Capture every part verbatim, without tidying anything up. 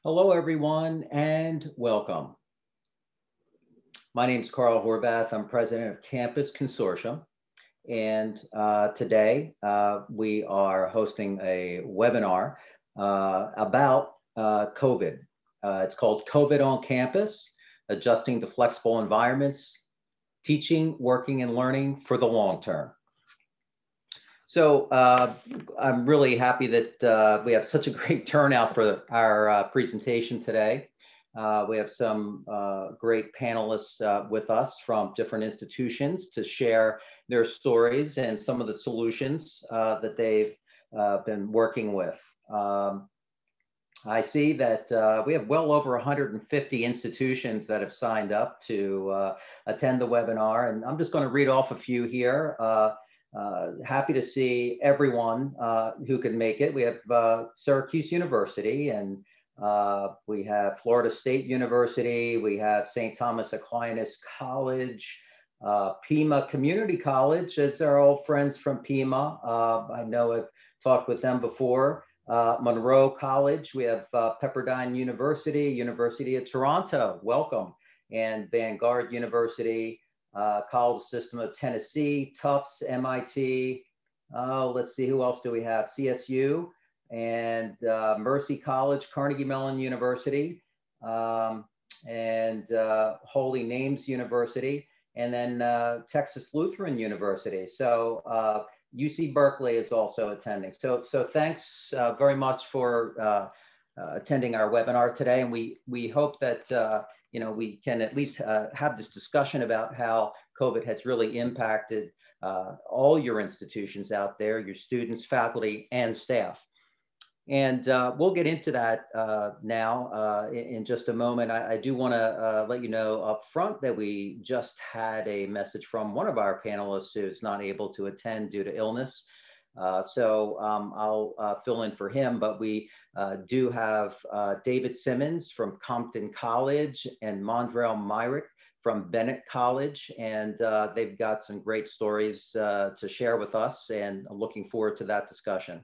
Hello, everyone, and welcome. My name is Carl Horvath. I'm president of Campus Consortium. And uh, today uh, we are hosting a webinar uh, about uh, COVID. Uh, it's called COVID on Campus, Adjusting to Flexible Environments, Teaching, Working, and Learning for the Long Term. So uh, I'm really happy that uh, we have such a great turnout for our uh, presentation today. Uh, we have some uh, great panelists uh, with us from different institutions to share their stories and some of the solutions uh, that they've uh, been working with. Um, I see that uh, we have well over one hundred fifty institutions that have signed up to uh, attend the webinar, and I'm just going to read off a few here. Uh, Uh, happy to see everyone uh, who can make it. We have uh, Syracuse University, and uh, we have Florida State University. We have Saint Thomas Aquinas College, uh, Pima Community College, as our old friends from Pima. Uh, I know I've talked with them before. Uh, Monroe College. We have uh, Pepperdine University, University of Toronto, welcome, and Vanguard University. Uh, College System of Tennessee, Tufts, M I T. Uh, let's see, who else do we have? C S U and uh, Mercy College, Carnegie Mellon University, um, and uh, Holy Names University, and then uh, Texas Lutheran University. So uh, U C Berkeley is also attending. So, so thanks uh, very much for uh, uh, attending our webinar today, and we we hope that uh, you know, we can at least uh, have this discussion about how COVID has really impacted uh, all your institutions out there, your students, faculty, and staff. And uh, we'll get into that uh, now uh, in, in just a moment. I, I do want to uh, let you know up front that we just had a message from one of our panelists who's not able to attend due to illness. Uh, so um, I'll uh, fill in for him, but we uh, do have uh, David Simmons from Compton College and Mondrell Myrick from Bennett College, and uh, they've got some great stories uh, to share with us, and I'm looking forward to that discussion.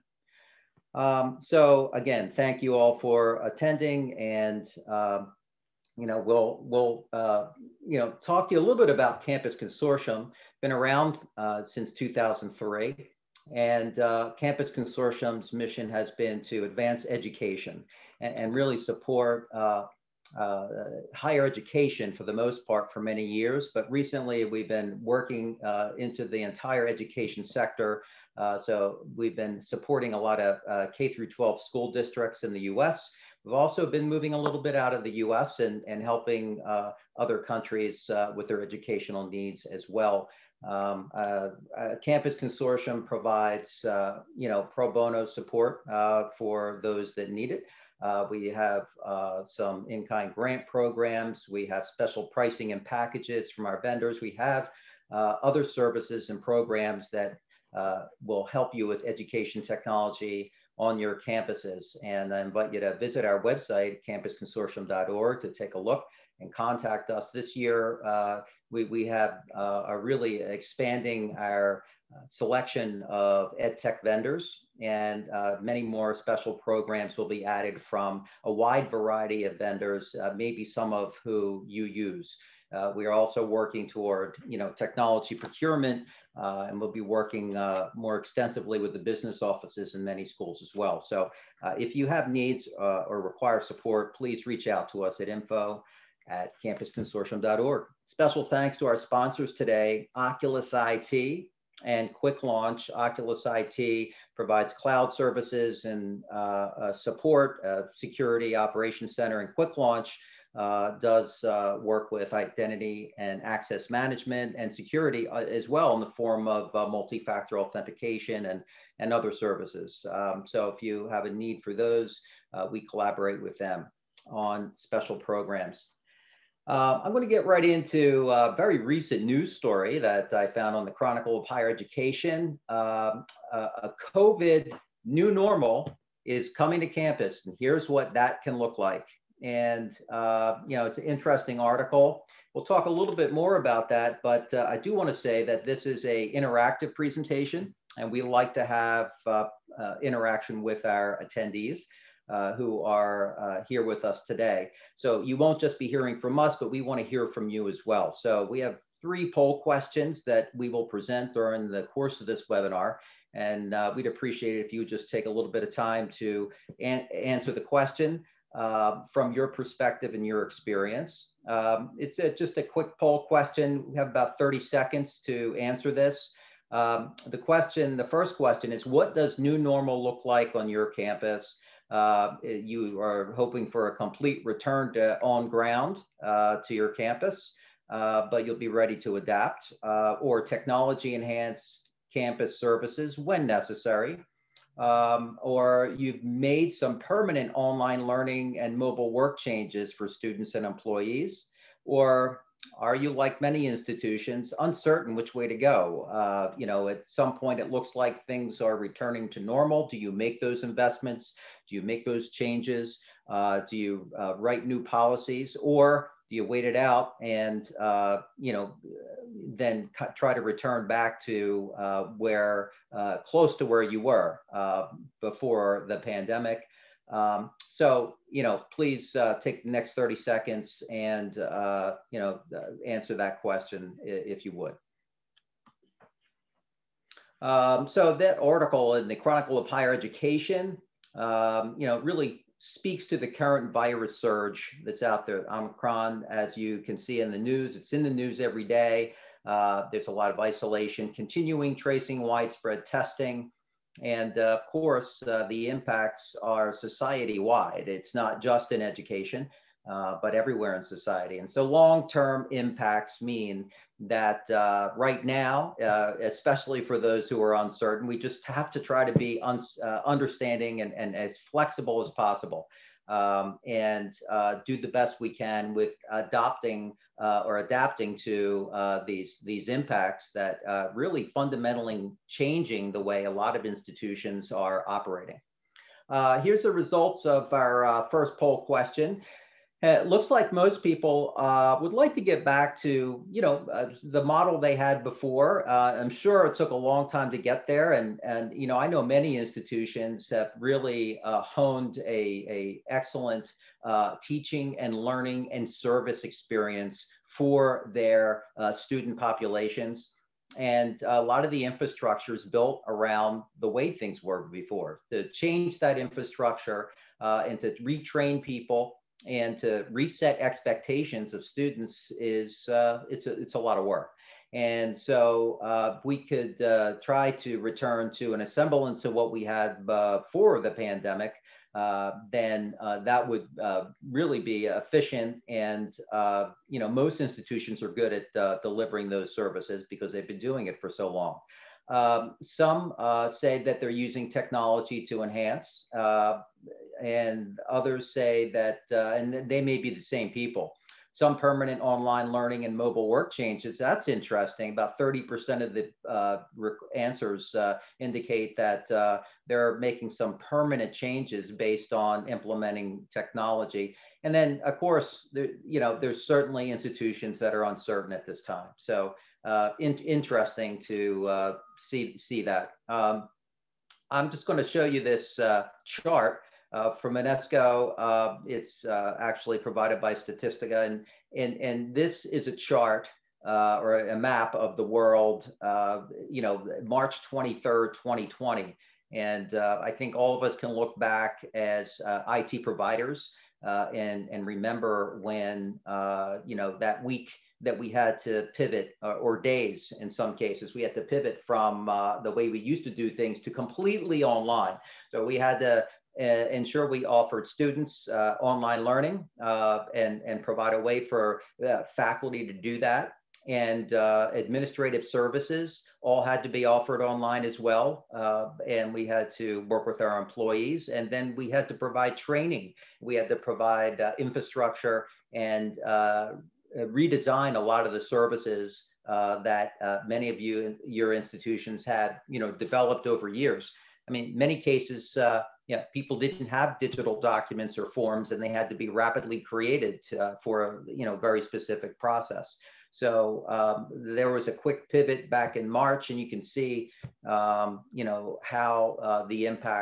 Um, so again, thank you all for attending, and uh, you know, we'll we'll uh, you know, talk to you a little bit about Campus Consortium. Been around uh, since two thousand three. And uh, Campus Consortium's mission has been to advance education and, and really support uh, uh, higher education for the most part for many years. But recently we've been working uh, into the entire education sector. Uh, so we've been supporting a lot of uh, K through twelve school districts in the U S. We've also been moving a little bit out of the U S and, and helping uh, other countries uh, with their educational needs as well. Um, uh, uh, Campus Consortium provides, uh, you know, pro bono support uh, for those that need it. Uh, we have uh, some in-kind grant programs. We have special pricing and packages from our vendors. We have uh, other services and programs that uh, will help you with education technology on your campuses. And I invite you to visit our website, campus consortium dot org, to take a look and contact us. This year, uh, we, we have uh, are really expanding our uh, selection of ed tech vendors, and uh, many more special programs will be added from a wide variety of vendors, uh, maybe some of who you use. Uh, we are also working toward, you know, technology procurement, uh, and we'll be working uh, more extensively with the business offices in many schools as well. So uh, if you have needs uh, or require support, please reach out to us at info at campus consortium dot org. Special thanks to our sponsors today, Oculus I T and Quick Launch. Oculus I T provides cloud services and uh, uh, support, uh, security operations center, and Quick Launch uh, does uh, work with identity and access management and security uh, as well in the form of uh, multi-factor authentication and, and other services. Um, so if you have a need for those, uh, we collaborate with them on special programs. Uh, I'm going to get right into a very recent news story that I found on the Chronicle of Higher Education. Um, a, a COVID new normal is coming to campus, and here's what that can look like. And, uh, you know, it's an interesting article. We'll talk a little bit more about that, but uh, I do want to say that this is a interactive presentation, and we like to have uh, uh, interaction with our attendees. uh, who are uh, here with us today. So you won't just be hearing from us, but we want to hear from you as well. So we have three poll questions that we will present during the course of this webinar. And uh, we'd appreciate it if you would just take a little bit of time to an answer the question uh, from your perspective and your experience. Um, it's a, just a quick poll question. We have about thirty seconds to answer this. Um, the question, the first question is, what does new normal look like on your campus? Uh, you are hoping for a complete return to on ground uh, to your campus, uh, but you'll be ready to adapt, uh, or technology enhanced campus services when necessary. Um, or you've made some permanent online learning and mobile work changes for students and employees, or are you, like many institutions, uncertain which way to go? Uh, you know, at some point it looks like things are returning to normal. Do you make those investments? Do you make those changes? Uh, do you uh, write new policies, or do you wait it out and, uh, you know, then try to return back to uh, where, uh, close to where you were uh, before the pandemic? Um, so, you know, please uh, take the next thirty seconds and, uh, you know, answer that question if you would. Um, so that article in the Chronicle of Higher Education, um, you know, really speaks to the current virus surge that's out there. Omicron, as you can see in the news, it's in the news every day. Uh, there's a lot of isolation, continuing tracing, widespread testing. And uh, of course, uh, the impacts are society-wide. It's not just in education, uh, but everywhere in society. And so long-term impacts mean that uh, right now, uh, especially for those who are uncertain, we just have to try to be un uh, understanding and, and as flexible as possible, um, and uh, do the best we can with adopting uh, or adapting to uh, these, these impacts that uh, really fundamentally changing the way a lot of institutions are operating. Uh, here's the results of our uh, first poll question. It looks like most people uh, would like to get back to, you know, uh, the model they had before. Uh, I'm sure it took a long time to get there. And, and you know, I know many institutions have really uh, honed a, a excellent uh, teaching and learning and service experience for their uh, student populations. And a lot of the infrastructure is built around the way things were before. To change that infrastructure uh, and to retrain people and to reset expectations of students is uh, it's a it's a lot of work. And so uh, we could uh, try to return to an semblance of what we had before the pandemic. Uh, then uh, that would uh, really be efficient. And uh, you know, most institutions are good at uh, delivering those services because they've been doing it for so long. Um, some uh, say that they're using technology to enhance, uh, and others say that, uh, and they may be the same people, some permanent online learning and mobile work changes. That's interesting. About thirty percent of the uh, answers uh, indicate that uh, they're making some permanent changes based on implementing technology. And then, of course, there, you know, there's certainly institutions that are uncertain at this time. So uh, in, interesting to uh, see, see that. Um, I'm just going to show you this uh, chart uh, from UNESCO. Uh, it's uh, actually provided by Statistica, and, and, and this is a chart uh, or a map of the world, uh, you know, March twenty-third, twenty twenty. And uh, I think all of us can look back as uh, I T providers uh, and, and remember when, uh, you know, that week that we had to pivot, uh, or days in some cases, we had to pivot from uh, the way we used to do things to completely online. So we had to uh, ensure we offered students uh, online learning uh, and, and provide a way for uh, faculty to do that. And uh, administrative services all had to be offered online as well. Uh, and we had to work with our employees. And then we had to provide training. We had to provide uh, infrastructure and uh, redesign a lot of the services uh, that uh, many of you, your institutions had, you know, developed over years. I mean, many cases, uh, yeah, people didn't have digital documents or forms, and they had to be rapidly created uh, for a, you know, very specific process. So um, there was a quick pivot back in March, and you can see, um, you know, how uh, the impact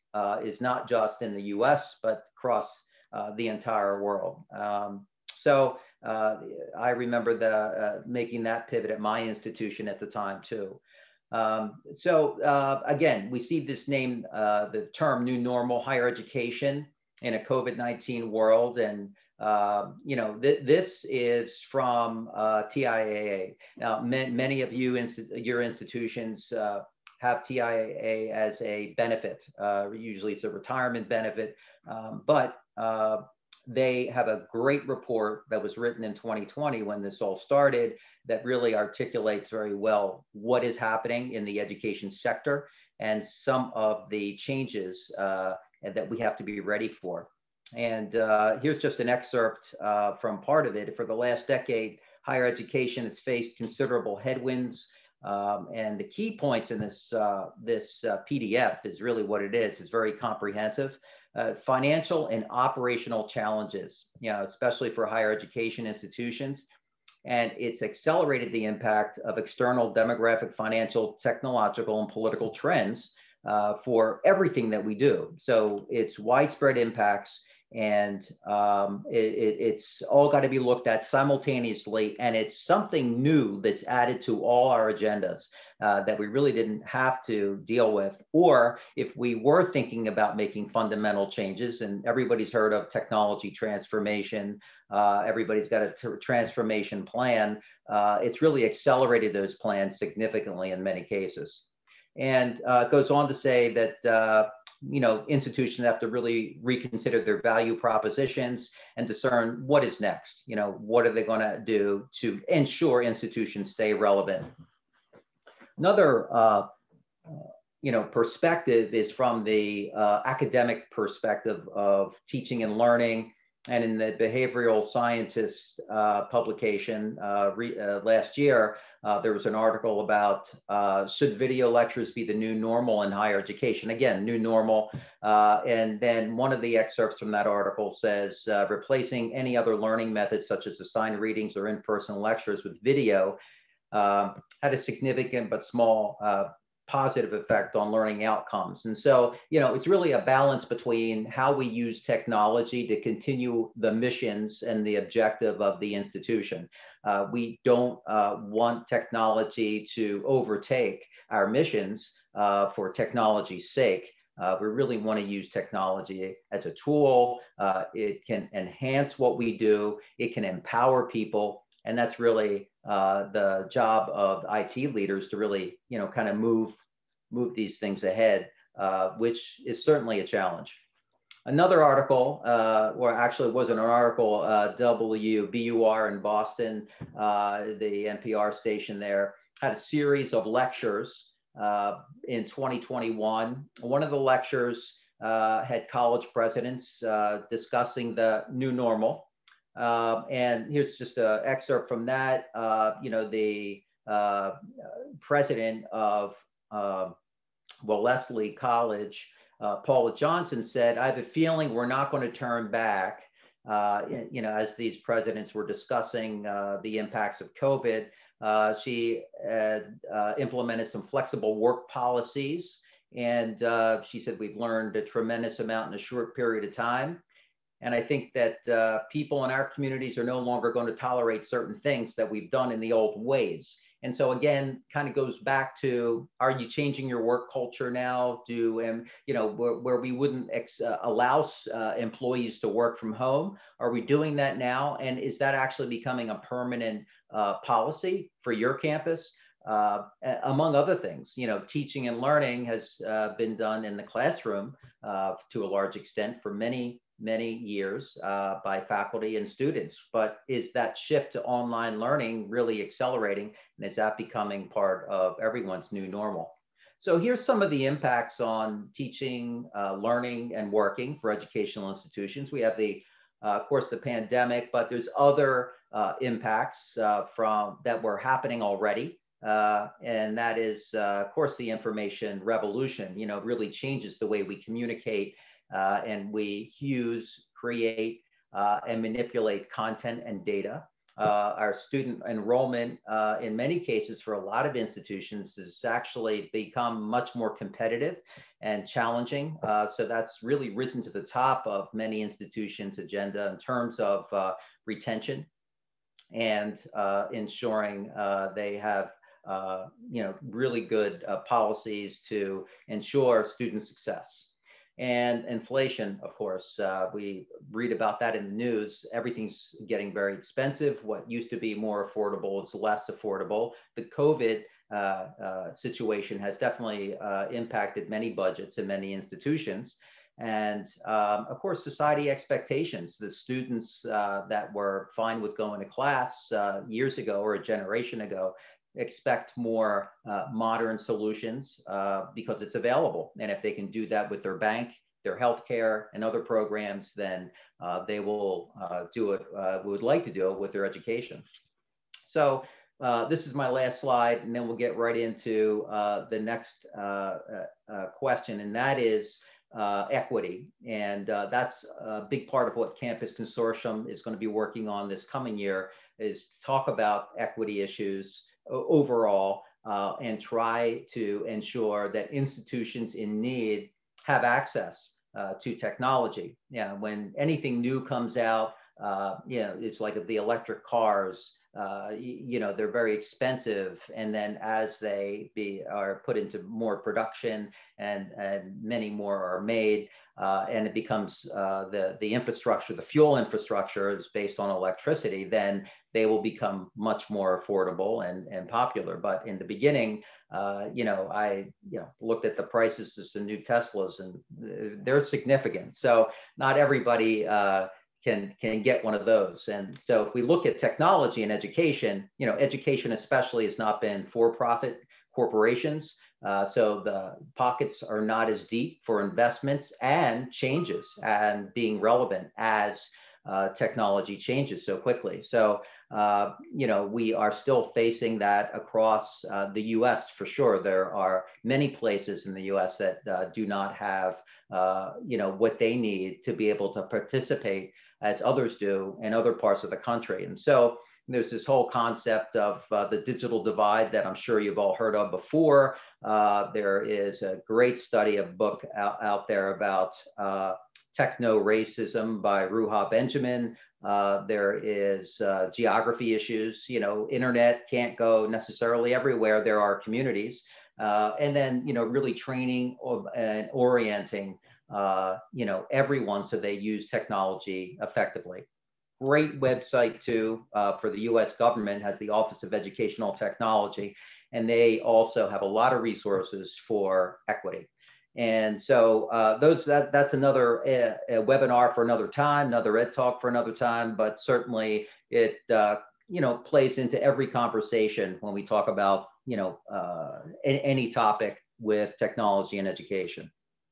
uh, is not just in the U S, but across uh, the entire world. Um, so uh, I remember the, uh, making that pivot at my institution at the time too. Um, so uh, again, we see this name, uh, the term new normal, higher education in a COVID nineteen world. And, uh, you know, th this is from uh, T I A A. Now, ma many of you, inst your institutions uh, have T I A A as a benefit. Uh, usually it's a retirement benefit, um, but uh, they have a great report that was written in twenty twenty when this all started that really articulates very well what is happening in the education sector and some of the changes uh, that we have to be ready for. And uh, here's just an excerpt uh, from part of it. For the last decade, higher education has faced considerable headwinds. Um, and the key points in this, uh, this uh, P D F is really what it is. It's very comprehensive. Uh, financial and operational challenges, you know, especially for higher education institutions. And it's accelerated the impact of external demographic, financial, technological, and political trends uh, for everything that we do. So it's widespread impacts, and um, it, it, it's all got to be looked at simultaneously. And it's something new that's added to all our agendas uh, that we really didn't have to deal with. Or if we were thinking about making fundamental changes, and everybody's heard of technology transformation, uh, everybody's got a t transformation plan, uh, it's really accelerated those plans significantly in many cases. And uh, it goes on to say that uh, you know, institutions have to really reconsider their value propositions and discern what is next. You know, what are they going to do to ensure institutions stay relevant? Another, uh, you know, perspective is from the uh, academic perspective of teaching and learning. And in the behavioral scientist uh, publication uh, re, uh, last year, uh, there was an article about uh, should video lectures be the new normal in higher education? Again, new normal. Uh, and then one of the excerpts from that article says, uh, replacing any other learning methods such as assigned readings or in-person lectures with video uh, had a significant but small uh, positive effect on learning outcomes. And so, you know, it's really a balance between how we use technology to continue the missions and the objective of the institution. Uh, we don't uh, want technology to overtake our missions uh, for technology's sake. Uh, we really want to use technology as a tool. Uh, it can enhance what we do. It can empower people. And that's really uh, the job of I T leaders to really, you know, kind of move, move these things ahead, uh, which is certainly a challenge. Another article, uh, or actually it wasn't an article, uh, W B U R in Boston, uh, the N P R station there, had a series of lectures uh, in twenty twenty-one. One of the lectures uh, had college presidents uh, discussing the new normal. Uh, and here's just an excerpt from that. Uh, you know, the uh, president of uh, Wellesley College, uh, Paula Johnson, said, I have a feeling we're not going to turn back. Uh, you know, as these presidents were discussing uh, the impacts of COVID, uh, she had uh, implemented some flexible work policies. And uh, she said, we've learned a tremendous amount in a short period of time. And I think that uh, people in our communities are no longer going to tolerate certain things that we've done in the old ways. And so again, kind of goes back to, are you changing your work culture now? Do, um, you know, where, where we wouldn't ex uh, allow uh, employees to work from home? Are we doing that now? And is that actually becoming a permanent uh, policy for your campus? Uh, among other things, you know, teaching and learning has uh, been done in the classroom uh, to a large extent for many many years uh, by faculty and students. But is that shift to online learning really accelerating? And is that becoming part of everyone's new normal? So here's some of the impacts on teaching, uh, learning, and working for educational institutions. We have the, uh, of course, the pandemic, but there's other uh, impacts uh, from that were happening already. Uh, and that is, uh, of course, the information revolution, you know, really changes the way we communicate Uh, and we use, create, uh, and manipulate content and data. Uh, our student enrollment, uh, in many cases, for a lot of institutions, has actually become much more competitive and challenging. Uh, so that's really risen to the top of many institutions' agenda in terms of uh, retention and uh, ensuring uh, they have uh, you know, really good uh, policies to ensure student success. And inflation, of course, uh, we read about that in the news. Everything's getting very expensive. What used to be more affordable is less affordable. The COVID uh, uh, situation has definitely uh, impacted many budgets and many institutions. And um, of course, society expectations. The students uh, that were fine with going to class uh, years ago or a generation ago expect more uh, modern solutions uh, because it's available. And if they can do that with their bank, their healthcare, and other programs, then uh, they will uh, do it, uh, would like to do it with their education. So uh, this is my last slide, and then we'll get right into uh, the next uh, uh, uh, question, and that is uh, equity. And uh, that's a big part of what Campus Consortium is going to be working on this coming year, is talk about equity issues overall uh, and try to ensure that institutions in need have access uh, to technology. Yeah, when anything new comes out, uh, you know, it's like the electric cars. Uh, you, you know, they're very expensive, and then as they be are put into more production, and and many more are made, uh, and it becomes uh, the the infrastructure, the fuel infrastructure is based on electricity, then they will become much more affordable and and popular. But in the beginning, uh, you know, I you know looked at the prices of the new Teslas, and they're significant. So not everybody Uh, can can get one of those. And so if we look at technology and education, you know, education especially has not been for-profit corporations. Uh, so the pockets are not as deep for investments and changes and being relevant as uh, technology changes so quickly. So, uh, you know, we are still facing that across uh, the U S for sure. There are many places in the U S that uh, do not have, uh, you know, what they need to be able to participate as others do in other parts of the country. And so there's this whole concept of uh, the digital divide that I'm sure you've all heard of before. Uh, there is a great study, a book out, out there about uh, techno-racism by Ruha Benjamin. Uh, there is uh, geography issues. You know, internet can't go necessarily everywhere. There are communities. Uh, and then, you know, really training of, and orienting Uh, you know, everyone so they use technology effectively. Great website too uh, for the U S government, has the Office of Educational Technology, and they also have a lot of resources for equity. And so uh, those that that's another uh, webinar for another time, another Ed Talk for another time, but certainly it uh, you know plays into every conversation when we talk about you know uh, any topic with technology and education.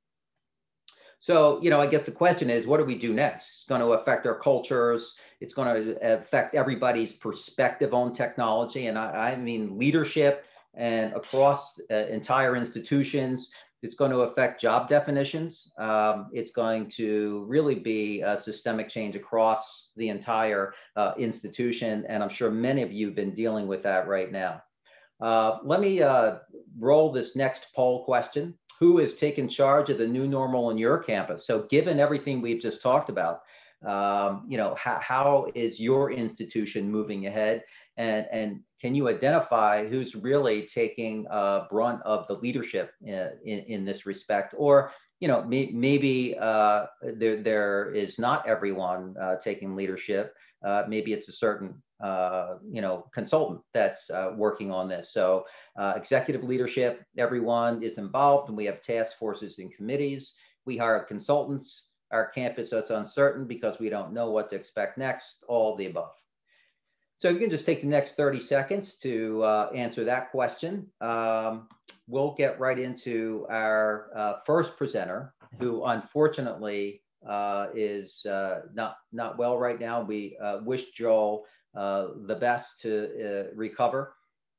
So, you know, I guess the question is, what do we do next? It's going to affect our cultures. It's going to affect everybody's perspective on technology. And I, I mean, leadership and across uh, entire institutions. It's going to affect job definitions. Um, it's going to really be a systemic change across the entire uh, institution. And I'm sure many of you have been dealing with that right now. Uh, let me uh, roll this next poll question. Who is taking charge of the new normal on your campus? So given everything we've just talked about, um, you know, how, how is your institution moving ahead? And, and can you identify who's really taking uh, brunt of the leadership in, in, in this respect? Or, you know, may, maybe uh, there, there is not everyone uh, taking leadership. Uh, maybe it's a certain, uh, you know, consultant that's uh, working on this. So uh, executive leadership, everyone is involved, and we have task forces and committees. We hire consultants. Our campus is uncertain because we don't know what to expect next, all of the above. So you can just take the next thirty seconds to uh, answer that question. Um, we'll get right into our uh, first presenter, who unfortunately uh, is uh, not, not well right now. We uh, wish Joel uh, the best to uh, recover.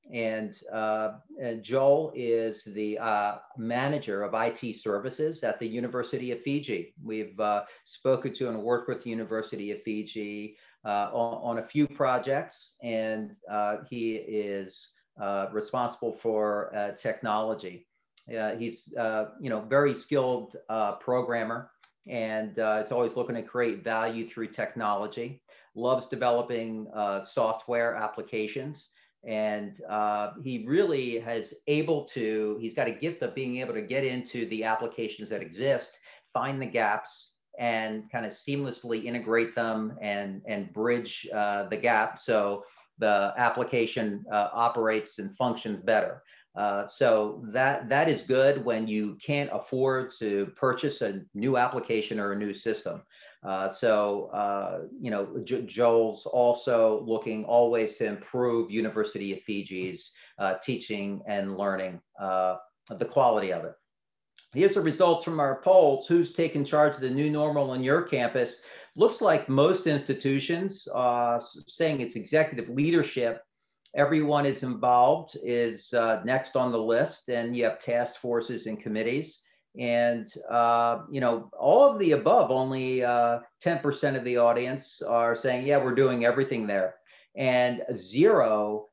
And, uh, and Joel is the uh, manager of I T services at the University of Fiji. We've uh, spoken to and worked with the University of Fiji uh, on, on a few projects, and uh, he is uh, responsible for uh, technology. Uh, he's, uh, you know, very skilled uh, programmer, and uh, is always looking to create value through technology. Loves developing uh, software applications, and uh, he really has able to, he's got a gift of being able to get into the applications that exist, find the gaps, and kind of seamlessly integrate them and, and bridge uh, the gap so the application uh, operates and functions better. Uh, so that, that is good when you can't afford to purchase a new application or a new system. Uh, so, uh, you know, jo Joel's also looking always to improve University of Fiji's uh, teaching and learning, uh, the quality of it. Here's the results from our polls. Who's taken charge of the new normal on your campus? Looks like most institutions uh, saying it's executive leadership. Everyone is involved is uh, next on the list, and you have task forces and committees. And, uh, you know, all of the above, only uh, ten percent of the audience are saying, yeah, we're doing everything there. And zero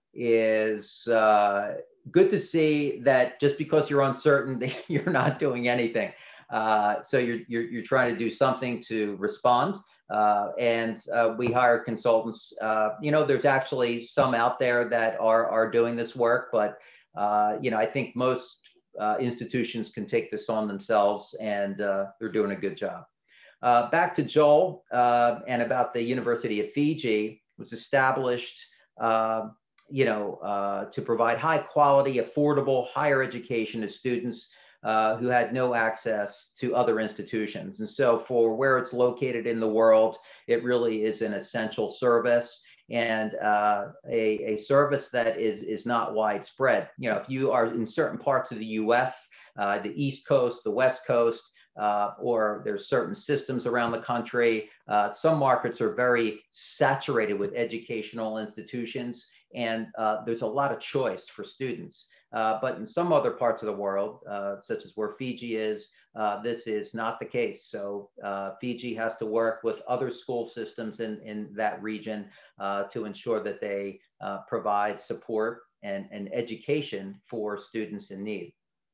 is uh, good to see that just because you're uncertain, you're not doing anything. Uh, so you're, you're, you're trying to do something to respond. Uh, and uh, we hire consultants. Uh, you know, there's actually some out there that are, are doing this work, but, uh, you know, I think most uh, institutions can take this on themselves, and uh, they're doing a good job. Uh, back to Joel uh, and about the University of Fiji. Was established, uh, you know, uh, to provide high quality, affordable higher education to students Uh, who had no access to other institutions. And so for where it's located in the world, it really is an essential service, and uh, a, a service that is, is not widespread. You know, if you are in certain parts of the U S, uh, the East Coast, the West Coast, uh, or there's certain systems around the country, uh, some markets are very saturated with educational institutions, and uh, there's a lot of choice for students. Uh, but in some other parts of the world, uh, such as where Fiji is, uh, this is not the case. So uh, Fiji has to work with other school systems in, in that region uh, to ensure that they uh, provide support and, and education for students in need.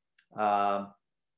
Um,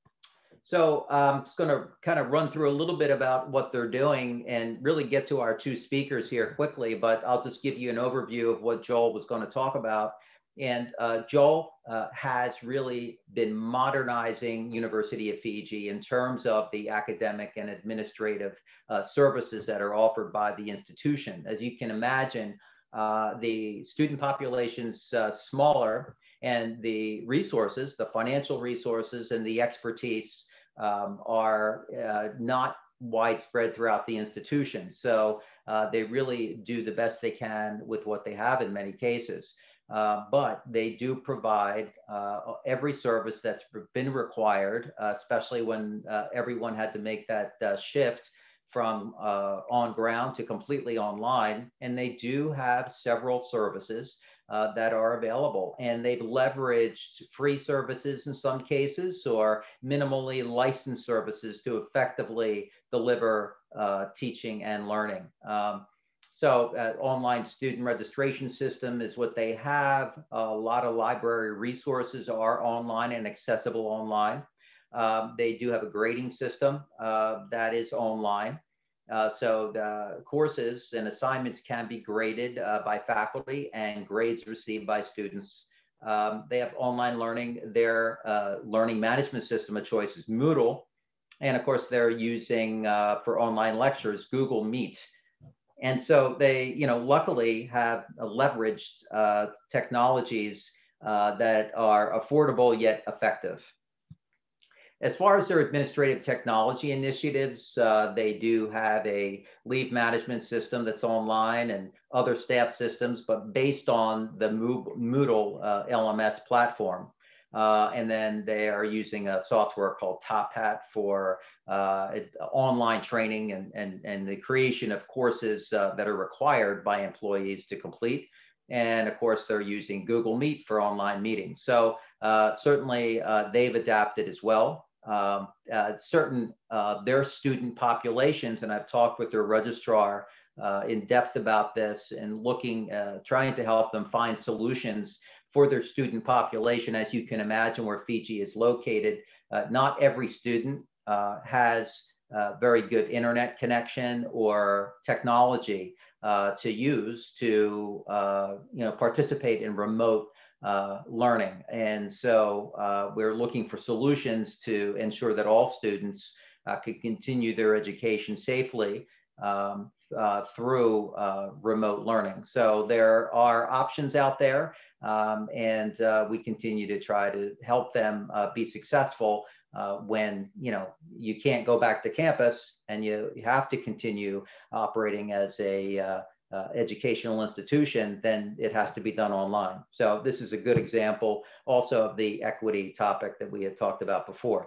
so I'm just going to kind of run through a little bit about what they're doing and really get to our two speakers here quickly, but I'll just give you an overview of what Joel was going to talk about. And uh, Joel uh, has really been modernizing University of Fiji in terms of the academic and administrative uh, services that are offered by the institution. As you can imagine, uh, the student population's uh, smaller, and the resources, the financial resources and the expertise um, are uh, not widespread throughout the institution. So uh, they really do the best they can with what they have in many cases. Uh, but they do provide uh, every service that's been required, uh, especially when uh, everyone had to make that uh, shift from uh, on ground to completely online. And they do have several services uh, that are available. And they've leveraged free services in some cases, or minimally licensed services to effectively deliver uh, teaching and learning. Um, So uh, online student registration system is what they have. A lot of library resources are online and accessible online. Um, they do have a grading system uh, that is online. Uh, so the courses and assignments can be graded uh, by faculty, and grades received by students. Um, they have online learning. Their uh, learning management system of choice is Moodle. And of course, they're using uh, for online lectures, Google Meet. And so they, you know, luckily have leveraged uh, technologies uh, that are affordable yet effective. As far as their administrative technology initiatives, uh, they do have a leave management system that's online and other staff systems, but based on the Moodle uh, L M S platform. Uh, and then they are using a software called Top Hat for uh, online training and, and, and the creation of courses uh, that are required by employees to complete. And of course, they're using Google Meet for online meetings. So uh, certainly uh, they've adapted as well. Um, uh, certain uh, their student populations, and I've talked with their registrar uh, in depth about this and looking, uh, trying to help them find solutions for their student population. As you can imagine, where Fiji is located, uh, not every student uh, has uh, very good internet connection or technology uh, to use to uh, you know, participate in remote uh, learning. And so uh, we're looking for solutions to ensure that all students uh, can continue their education safely um, uh, through uh, remote learning. So there are options out there, um, and uh, we continue to try to help them uh, be successful uh, when, you know, you can't go back to campus and you, you have to continue operating as a uh, uh, educational institution, then it has to be done online. So this is a good example also of the equity topic that we had talked about before.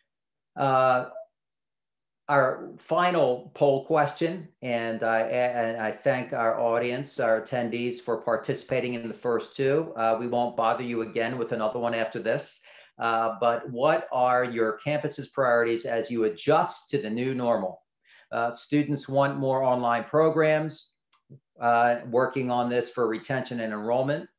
Uh, Our final poll question, and I, and I thank our audience, our attendees, for participating in the first two. Uh, we won't bother you again with another one after this, uh, but what are your campus's priorities as you adjust to the new normal? Uh, students want more online programs, uh, working on this for retention and enrollment.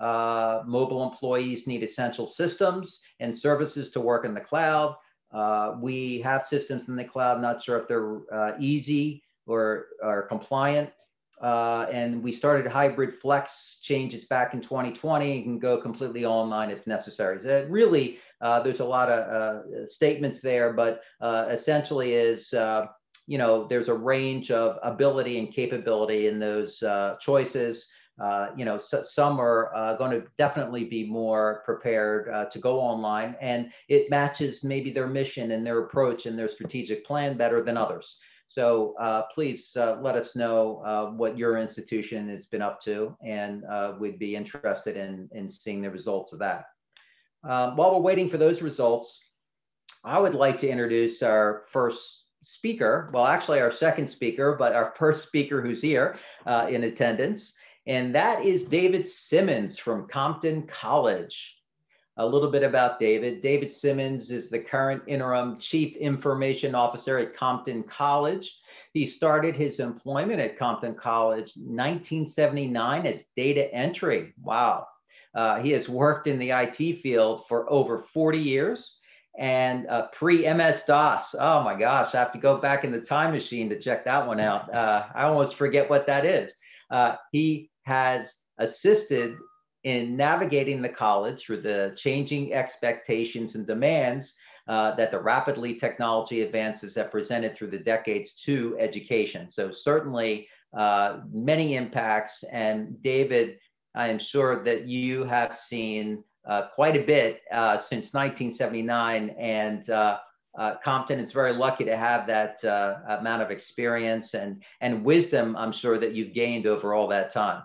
Uh, mobile employees need essential systems and services to work in the cloud. Uh, we have systems in the cloud, not sure if they're uh, easy or, or compliant. Uh, and we started hybrid flex changes back in twenty twenty. You can go completely online if necessary. So really, uh, there's a lot of uh, statements there, but uh, essentially is, uh, you know, there's a range of ability and capability in those uh, choices. Uh, you know, so, some are uh, going to definitely be more prepared uh, to go online, and it matches maybe their mission and their approach and their strategic plan better than others. So uh, please uh, let us know uh, what your institution has been up to, and uh, we'd be interested in, in seeing the results of that. Um, while we're waiting for those results, I would like to introduce our first speaker, well, actually our second speaker, but our first speaker who's here uh, in attendance. And that is David Simmons from Compton College. A little bit about David. David Simmons is the current interim Chief Information Officer at Compton College. He started his employment at Compton College in nineteen seventy-nine as data entry. Wow. Uh, he has worked in the I T field for over forty years, and uh, pre-M S DOS. Oh my gosh, I have to go back in the time machine to check that one out. Uh, I almost forget what that is. Uh, he has assisted in navigating the college through the changing expectations and demands uh, that the rapidly technology advances have presented through the decades to education. So certainly uh, many impacts. And David, I am sure that you have seen uh, quite a bit uh, since nineteen seventy-nine, and uh, uh, Compton is very lucky to have that uh, amount of experience and, and wisdom, I'm sure, that you've gained over all that time.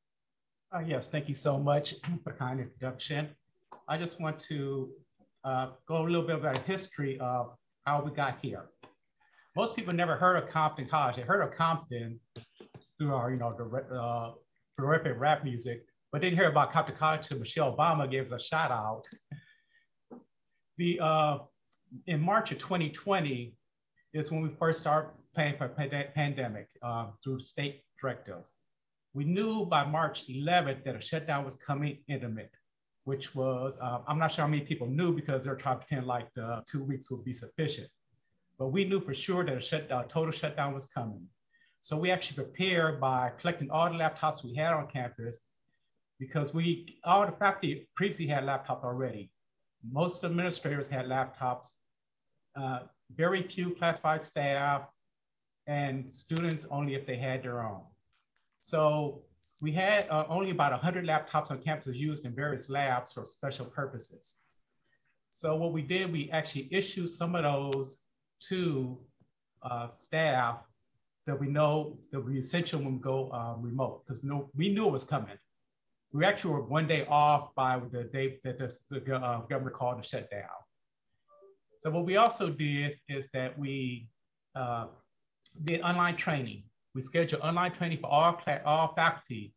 Uh, yes, thank you so much for the kind introduction. I just want to uh, go a little bit about the history of how we got here. Most people never heard of Compton College. They heard of Compton through our, you know, the uh, prolific rap music, but didn't hear about Compton College until Michelle Obama gave us a shout out. The, uh, in March of twenty twenty is when we first started planning for a pandemic uh, through state directives. We knew by March eleventh that a shutdown was coming imminent, which was, uh, I'm not sure how many people knew because they're trying to pretend like the two weeks would be sufficient. But we knew for sure that a shutdown, total shutdown was coming. So we actually prepared by collecting all the laptops we had on campus, because we, all the faculty previously had laptops already. Most administrators had laptops, uh, very few classified staff, and students only if they had their own. So we had uh, only about one hundred laptops on campus used in various labs for special purposes. So what we did, we actually issued some of those to uh, staff that we know that were essential when we go um, remote, because we, know, we knew it was coming. We actually were one day off by the day that the, the uh, government called to shut down. So what we also did is that we uh, did online training. We scheduled online training for all, all faculty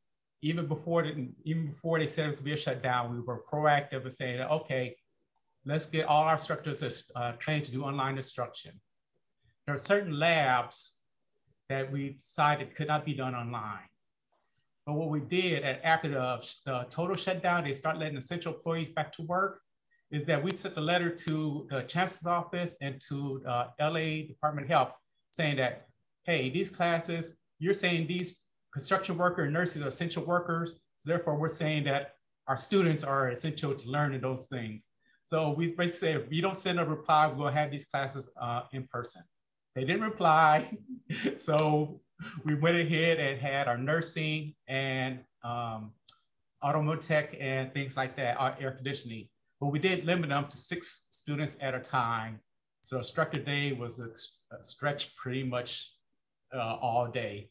even before, the, even before they said it was to be a shutdown, we were proactive in saying, okay, let's get all our instructors uh, trained to do online instruction. There are certain labs that we decided could not be done online. But what we did after the, the total shutdown, they start letting essential employees back to work, is that we sent a letter to the Chancellor's office and to uh, L A Department of Health saying that, hey, these classes, you're saying these construction workers and nurses are essential workers. So therefore we're saying that our students are essential to learning those things. So we basically said, if you don't send a reply, we'll have these classes uh, in person. They didn't reply. So we went ahead and had our nursing and um, automotive tech and things like that, our air conditioning. But we did limit them to six students at a time. So instructor day was a, a stretch pretty much uh, all day.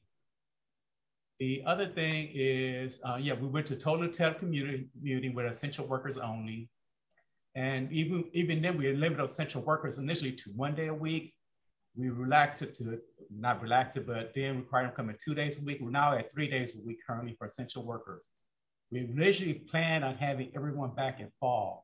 The other thing is, uh, yeah, we went to total telecommuting with essential workers only. And even, even then we limited essential workers initially to one day a week. We relaxed it to, not relaxed it, but then required them to come in two days a week. We're now at three days a week currently for essential workers. We initially planned on having everyone back in fall,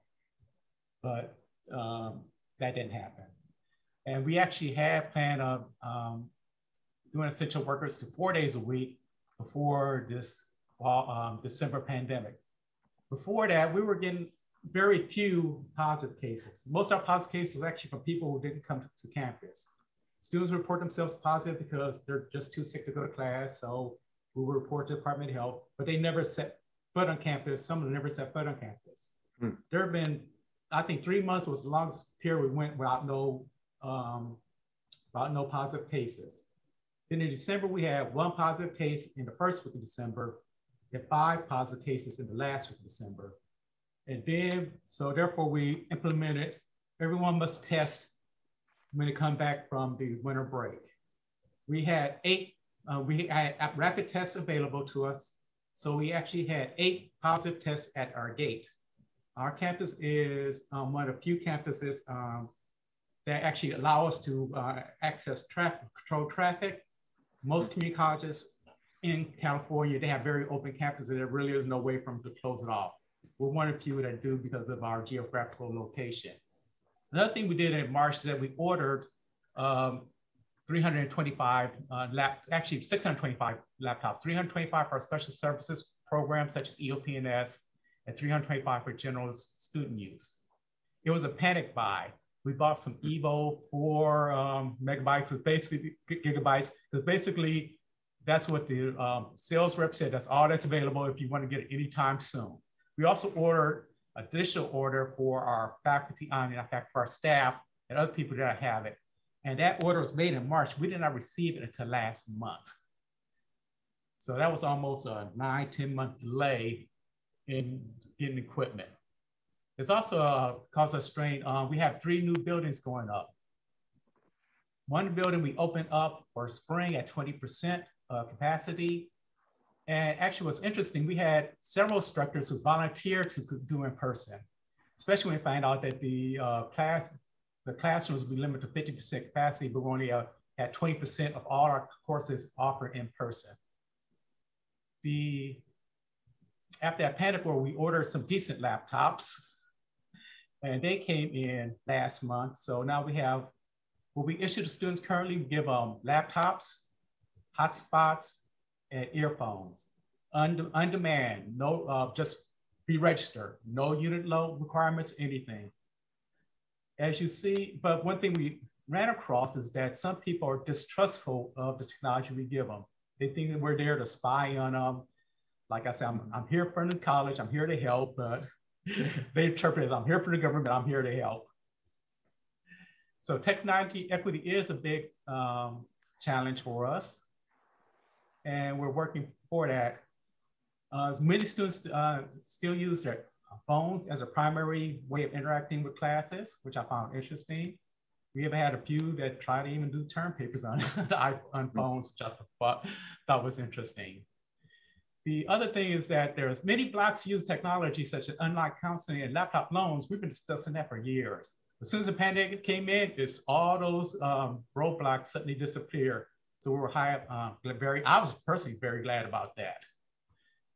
but um, that didn't happen. And we actually had planned on um, doing essential workers to four days a week before this um, December pandemic. Before that, we were getting very few positive cases. Most of our positive cases were actually from people who didn't come to campus. Students report themselves positive because they're just too sick to go to class. So we will report to the Department of Health, but they never set foot on campus. Some of them never set foot on campus. Hmm. There have been, I think three months was the longest period we went without no, um, without no positive cases. Then in December, we had one positive case in the first week of December, and five positive cases in the last week of December. And then, so therefore we implemented, everyone must test when they come back from the winter break. We had eight, uh, we had rapid tests available to us. So we actually had eight positive tests at our gate. Our campus is um, one of the few campuses um, that actually allow us to uh, access traffic, control traffic. Most community colleges in California, they have very open campuses and there really is no way for them to close it off. We're one of the few that do because of our geographical location. Another thing we did in March is that we ordered um, three hundred twenty-five, uh, lap, actually six hundred twenty-five laptops, three hundred twenty-five for our special services programs such as E O P N S, and three hundred twenty-five for general student use. It was a panic buy. We bought some Evo four um, megabytes, it's basically gigabytes, because basically that's what the um, sales rep said, that's all that's available if you want to get it anytime soon. We also ordered additional order for our faculty, I mean, in fact, for our staff and other people that have it. And that order was made in March. We did not receive it until last month. So that was almost a nine, ten month delay in getting equipment. It's also uh, caused us strain. Uh, we have three new buildings going up. One building we opened up for spring at twenty percent uh, capacity. And actually what's interesting, we had several instructors who volunteered to do in person, especially when we find out that the uh, class, the classrooms will be limited to fifty percent capacity, but we only uh, had twenty percent of all our courses offered in person. The, after that panic war, we ordered some decent laptops and they came in last month. So now we have, what we issue to students currently, we give them laptops, hotspots, and earphones, on, on demand, no, uh, just be registered, no unit load requirements, anything. As you see, but one thing we ran across is that some people are distrustful of the technology we give them. They think that we're there to spy on them. Like I said, I'm, I'm here for the college, I'm here to help, but they interpret it as I'm here for the government, I'm here to help. So technology equity is a big um, challenge for us. And we're working for that. Uh, many students uh, still use their phones as a primary way of interacting with classes, which I found interesting. We have had a few that try to even do term papers on, on phones, which I thought, thought was interesting. The other thing is that there's many blocks use technology such as online counseling and laptop loans. We've been discussing that for years. As soon as the pandemic came in, it's all those um, roadblocks suddenly disappear. So we were high, uh, very, I was personally very glad about that.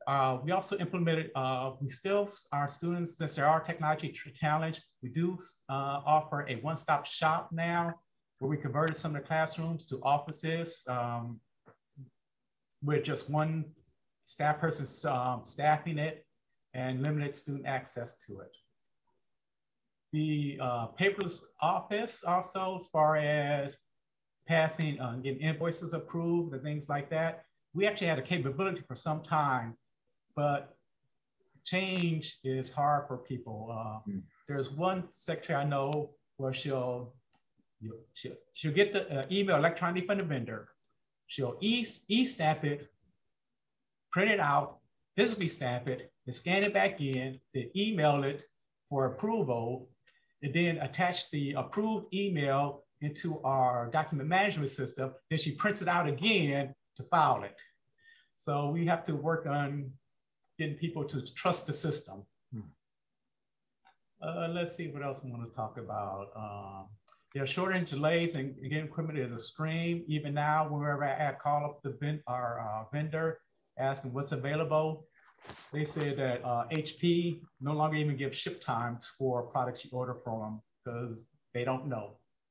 Uh, we also implemented, uh, we still, our students, since there are technology challenge, we do uh, offer a one-stop shop now where we converted some of the classrooms to offices um, with just one staff person um, staffing it and limited student access to it. The uh, paperless office also, as far as passing, uh, getting invoices approved and things like that, we actually had a capability for some time, but change is hard for people. Uh, mm. There's one secretary I know where she'll, she'll, she'll get the uh, email electronically from the vendor. She'll e, e-stamp it, print it out, physically stamp it, and scan it back in, then email it for approval, and then attach the approved email into our document management system. Then she prints it out again to file it. So we have to work on getting people to trust the system. Hmm. Uh, let's see what else we want to talk about. Um, there are shortage delays and getting equipment is a stream. Even now, whenever I call up the vend our uh, vendor, asking what's available, they say that uh, H P no longer even gives ship times for products you order from them because they don't know.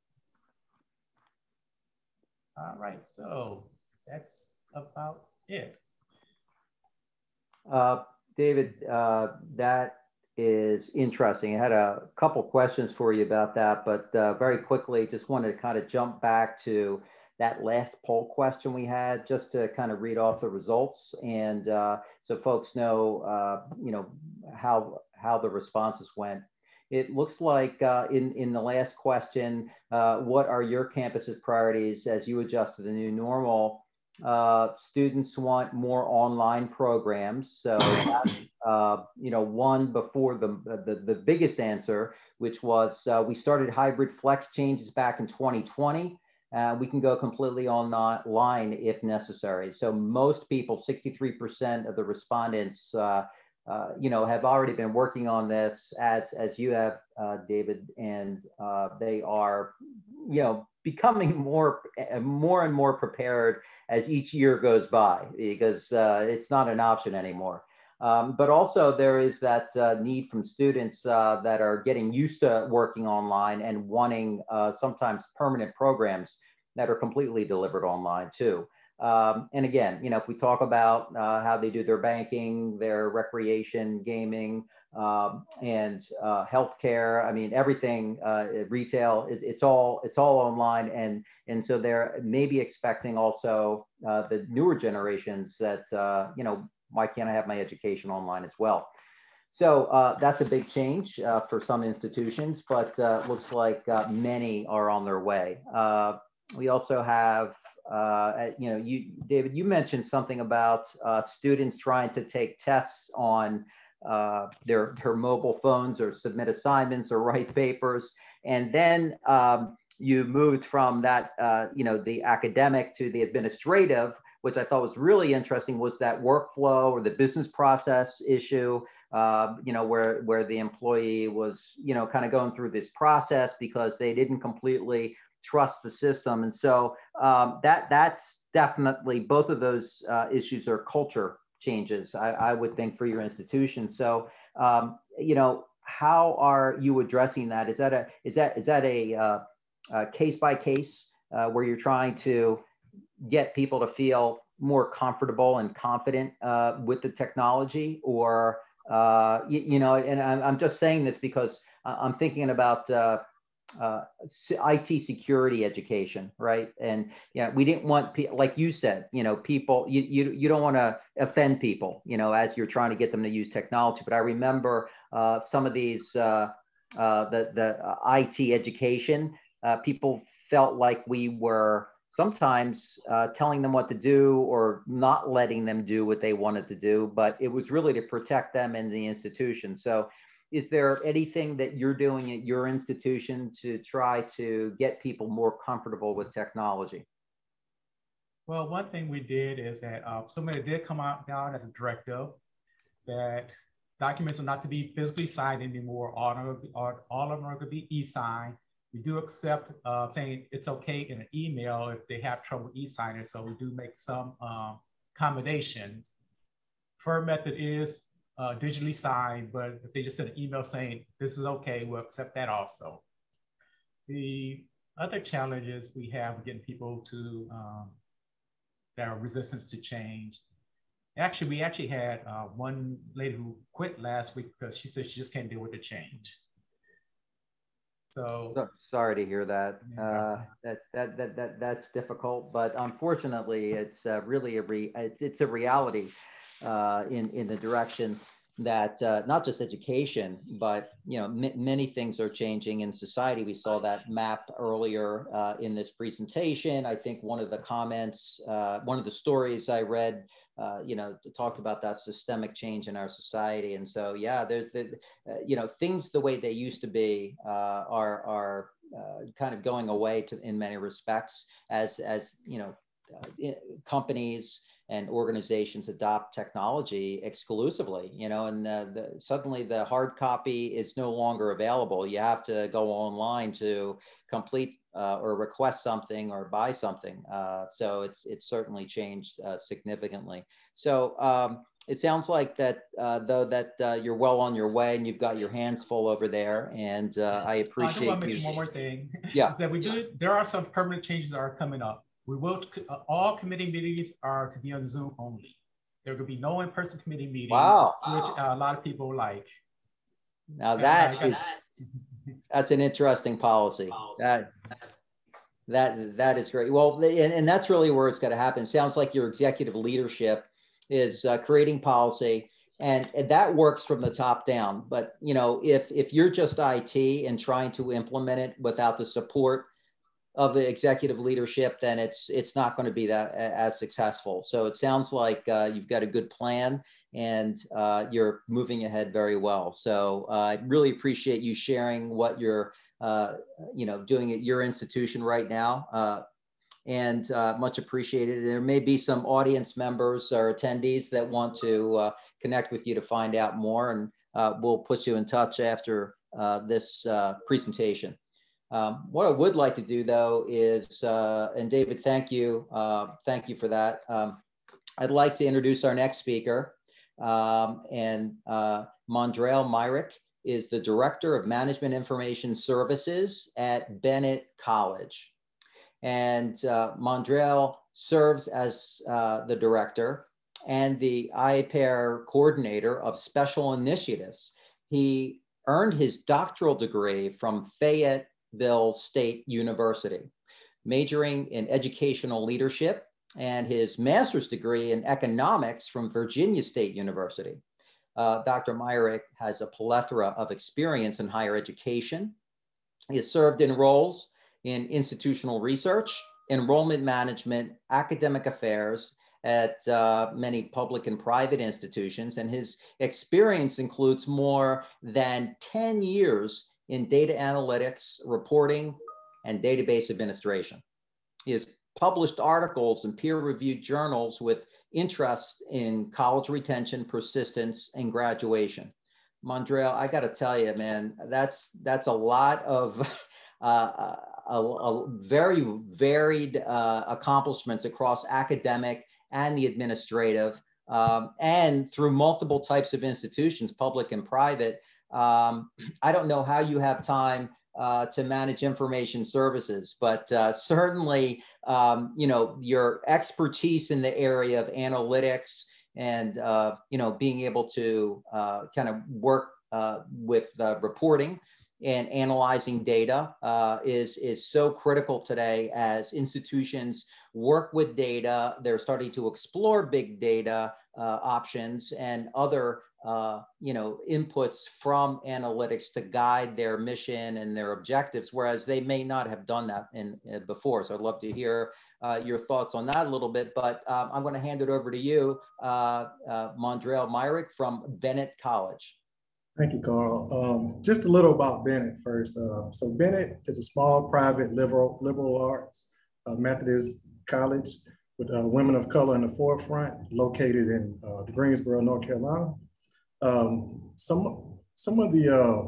All right, so that's about it. Uh, David, uh, that is interesting. I had a couple questions for you about that, but uh, very quickly, just wanted to kind of jump back to that last poll question we had, just to kind of read off the results, and uh, so folks know, uh, you know, how how the responses went. It looks like uh, in in the last question, uh, what are your campus's priorities as you adjust to the new normal? Uh, students want more online programs. So, uh, you know, one before the, the, the biggest answer, which was uh, we started hybrid flex changes back in twenty twenty. Uh, we can go completely online if necessary. So most people, sixty-three percent of the respondents, uh, uh, you know, have already been working on this as, as you have, uh, David, and uh, they are, you know, becoming more, more and more prepared as each year goes by, because uh, it's not an option anymore. Um, but also there is that uh, need from students uh, that are getting used to working online and wanting uh, sometimes permanent programs that are completely delivered online too. Um, and again, you know, if we talk about uh, how they do their banking, their recreation, gaming, um, and uh, healthcare, I mean, everything, uh, retail, it, it's all it's all online, and and so they're maybe expecting also uh, the newer generations that uh, you know, why can't I have my education online as well? So uh, that's a big change uh, for some institutions, but uh, looks like uh, many are on their way. Uh, we also have, uh, you know, you, David, you mentioned something about uh, students trying to take tests on uh, their, their mobile phones or submit assignments or write papers. And then um, you moved from that, uh, you know, the academic to the administrative, which I thought was really interesting, was that workflow or the business process issue, uh, you know, where, where the employee was, you know, kind of going through this process because they didn't completely trust the system. And so um, that that's definitely, both of those uh, issues are culture changes, I, I would think, for your institution. So, um, you know, how are you addressing that? Is that a, is that, is that a, uh, a case by case uh, where you're trying to get people to feel more comfortable and confident uh, with the technology, or uh, you, you know, and I'm, I'm just saying this because I'm thinking about uh, uh, I T security education, right? And yeah, we didn't want, like you said, you know, people, you you, you don't want to offend people, you know, as you're trying to get them to use technology. But I remember uh, some of these uh, uh, the the I T education, uh, people felt like we were sometimes uh, telling them what to do or not letting them do what they wanted to do, but it was really to protect them and the institution. So is there anything that you're doing at your institution to try to get people more comfortable with technology? Well, one thing we did is that uh, somebody did come out down as a directive that documents are not to be physically signed anymore. All of them are, all of them are going to be e-signed. We do accept uh, saying it's okay in an email if they have trouble e-signing. So we do make some um, accommodations preferred method is uh, digitally signed, but if they just send an email saying, this is okay, we'll accept that also. The other challenges we have getting people to, um, that are resistant to change. Actually, we actually had uh, one lady who quit last week because she said she just can't deal with the change. So, so sorry to hear that. Uh, that, that that that that's difficult, but unfortunately, it's uh, really a re it's it's a reality uh, in in the direction that uh, not just education, but you know m many things are changing in society. We saw that map earlier uh, in this presentation. I think one of the comments, uh, one of the stories I read, uh, you know, talked about that systemic change in our society. And so, yeah, there's the, uh, you know, things the way they used to be uh, are are uh, kind of going away to in many respects as as you know, uh, companies and organizations adopt technology exclusively, you know, and uh, the, suddenly the hard copy is no longer available. You have to go online to complete uh, or request something or buy something. Uh, so it's it's certainly changed uh, significantly. So um, it sounds like that, uh, though, that uh, you're well on your way and you've got your hands full over there. And uh, I appreciate you. I do want to mention one more thing. Yeah. Is that we do, there are some permanent changes that are coming up. We will, uh, all committee meetings are to be on Zoom only. There will be no in-person committee meetings, wow. which uh, a lot of people like. Now that is, that's an interesting policy. That, that, that is great. Well, and, and that's really where it's got to happen. Sounds like your executive leadership is uh, creating policy, and, and that works from the top down. But, you know, if, if you're just I T and trying to implement it without the support of the executive leadership, then it's it's not going to be that as successful. So it sounds like uh, you've got a good plan, and uh, you're moving ahead very well. So uh, I really appreciate you sharing what you're uh, you know doing at your institution right now, uh, and uh, much appreciated. There may be some audience members or attendees that want to uh, connect with you to find out more, and uh, we'll put you in touch after uh, this uh, presentation. Um, what I would like to do, though, is, uh, and David, thank you. Uh, thank you for that. Um, I'd like to introduce our next speaker. Um, and uh, Mondrail Myrick is the Director of Management Information Services at Bennett College. And uh, Mondrail serves as uh, the Director and the I A P A R Coordinator of Special Initiatives. He earned his doctoral degree from Fayette State University, majoring in educational leadership, and his master's degree in economics from Virginia State University. Uh, Doctor Myrick has a plethora of experience in higher education. He has served in roles in institutional research, enrollment management, academic affairs at uh, many public and private institutions, and his experience includes more than ten years in data analytics, reporting, and database administration. He has published articles in peer-reviewed journals with interest in college retention, persistence, and graduation. Mondrail, I got to tell you, man, that's that's a lot of uh, a, a very varied uh, accomplishments across academic and the administrative, um, and through multiple types of institutions, public and private. Um, I don't know how you have time uh, to manage information services, but uh, certainly, um, you know, your expertise in the area of analytics and, uh, you know, being able to uh, kind of work uh, with uh, reporting and analyzing data uh, is, is so critical today as institutions work with data. They're starting to explore big data uh, options and other Uh, you know, inputs from analytics to guide their mission and their objectives, whereas they may not have done that in, uh, before. So I'd love to hear uh, your thoughts on that a little bit, but um, I'm going to hand it over to you, uh, uh, Mondrail Myrick from Bennett College. Thank you, Carl. Um, just a little about Bennett first. Uh, so Bennett is a small private liberal, liberal arts uh, Methodist college with uh, women of color in the forefront, located in uh, Greensboro, North Carolina. Um, some, some of the, uh,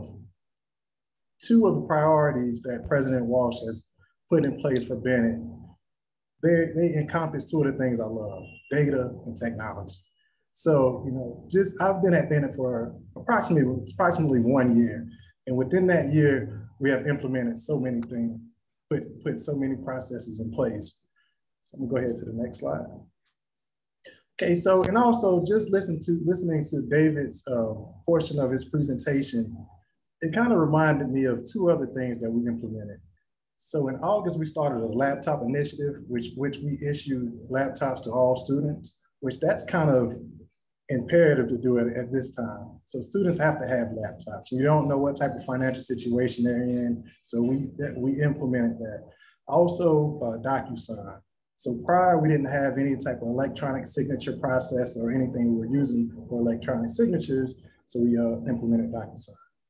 two of the priorities that President Walsh has put in place for Bennett, they, they encompass two of the things I love, data and technology. So, you know, just I've been at Bennett for approximately, approximately one year. And within that year, we have implemented so many things, put, put so many processes in place. So I'm gonna go ahead to the next slide. Okay, so, and also just listen to, listening to David's uh, portion of his presentation, it kind of reminded me of two other things that we implemented. So in August, we started a laptop initiative, which, which we issued laptops to all students, which that's kind of imperative to do it at this time. So students have to have laptops. You don't know what type of financial situation they're in. So we, that, we implemented that. Also, uh, DocuSign. So prior, we didn't have any type of electronic signature process or anything we were using for electronic signatures. So we uh, implemented DocuSign.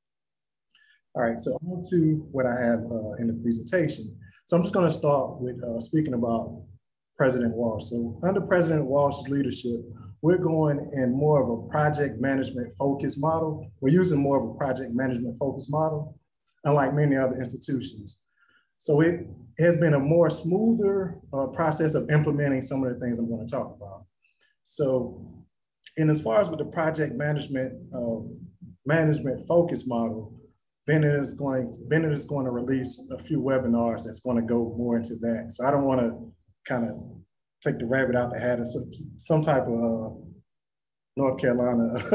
All right, so on to what I have uh, in the presentation. So I'm just gonna start with uh, speaking about President Walsh. So under President Walsh's leadership, we're going in more of a project management focused model. We're using more of a project management focused model, unlike many other institutions. So it has been a more smoother uh, process of implementing some of the things I'm gonna talk about. So, and as far as with the project management, uh, management focused model, Bennett is going, Bennett is going to release a few webinars that's going to go more into that. So I don't want to kind of take the rabbit out the hat of some, some type of uh, North Carolina.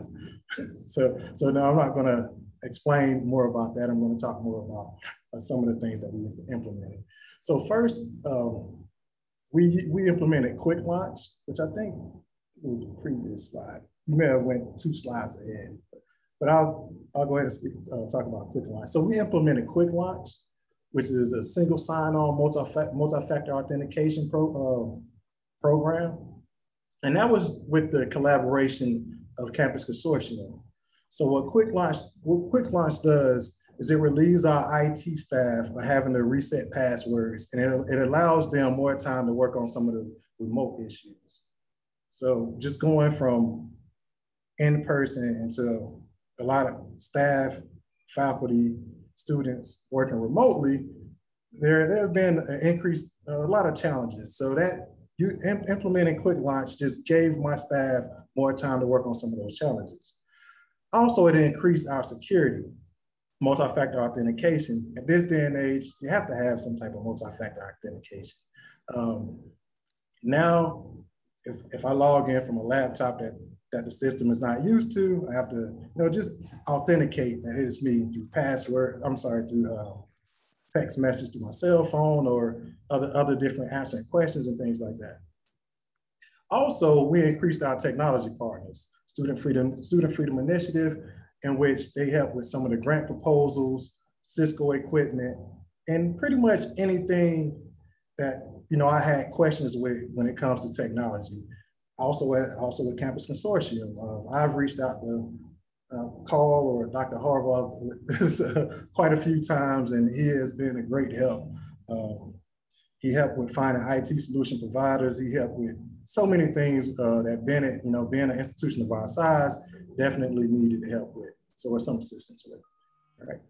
so, so no, I'm not going to explain more about that. I'm going to talk more about uh, some of the things that we implemented. So first, um, we, we implemented Quick Launch, which I think was the previous slide. You may have went two slides ahead. But I'll, I'll go ahead and speak, uh, talk about Quick Launch. So we implemented Quick Launch, which is a single sign-on multi-factor multi authentication pro, uh, program. And that was with the collaboration of Campus Consortium. So what Quick Launch, what Quick Launch does is it relieves our I T staff of having to reset passwords, and it, it allows them more time to work on some of the remote issues. So just going from in person into a lot of staff, faculty, students working remotely, there, there have been an increased, uh, a lot of challenges. So that you implementing Quick Launch just gave my staff more time to work on some of those challenges. Also, it increased our security, multi-factor authentication. At this day and age, you have to have some type of multi-factor authentication. Um, now, if, if I log in from a laptop that that the system is not used to, I have to, you know, just authenticate that it is me through password, I'm sorry, through uh, text message to my cell phone or other, other different answering questions and things like that. Also, we increased our technology partners, Student Freedom, Student Freedom Initiative, in which they help with some of the grant proposals, Cisco equipment, and pretty much anything that, you know, I had questions with when it comes to technology. Also at also with Campus Consortium, uh, I've reached out to uh, Carl or Doctor Harbaugh quite a few times, and he has been a great help. Um, he helped with finding I T solution providers. He helped with so many things uh, that Bennett, you know, being an institution of our size, definitely needed help with. So it's some assistance with. All right.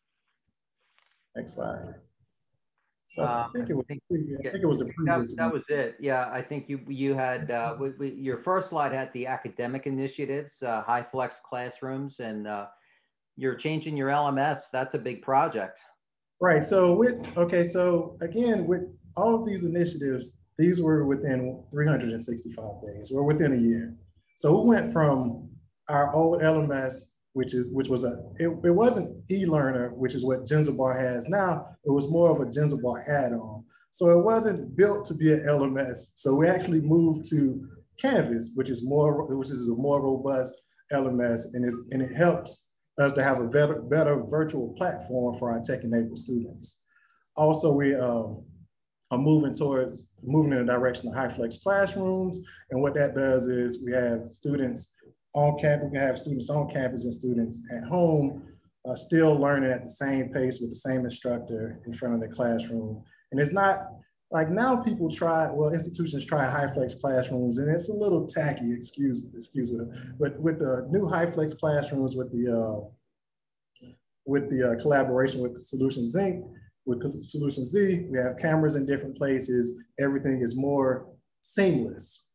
Next slide. So uh, I think it was. I think, I think it was the previous. That, that was it. Yeah, I think you you had uh, we, we, your first slide had the academic initiatives, uh, HyFlex classrooms, and uh, you're changing your L M S. That's a big project. Right. So with okay. So again, with all of these initiatives, these were within three hundred sixty-five days. We're within a year. So we went from our old L M S, which is which was a it, it wasn't eLearner, which is what Jenzabar has now. It was more of a Jenzabar add-on. So it wasn't built to be an L M S. So we actually moved to Canvas, which is more which is a more robust L M S, and is and it helps us to have a better better virtual platform for our tech-enabled students. Also, we um, are moving towards moving in the direction of HyFlex classrooms, and what that does is we have students on campus, we can have students on campus and students at home uh, still learning at the same pace with the same instructor in front of the classroom. And it's not, like now people try, well, institutions try HyFlex classrooms and it's a little tacky, excuse, excuse me, but with the new HyFlex classrooms with the, uh, with the uh, collaboration with Solutions Incorporated, with Solutions Z, we have cameras in different places. Everything is more seamless.